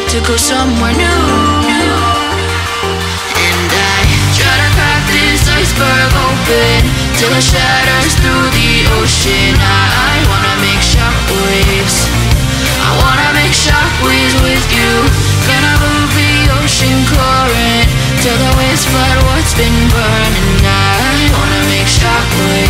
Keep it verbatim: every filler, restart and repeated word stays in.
to go somewhere new. And I try to crack this iceberg open till it shatters through the ocean. I, I wanna make shockwaves, I wanna make shockwaves with you. Gonna move the ocean current till the waves flood what's been burning. I wanna make shockwaves.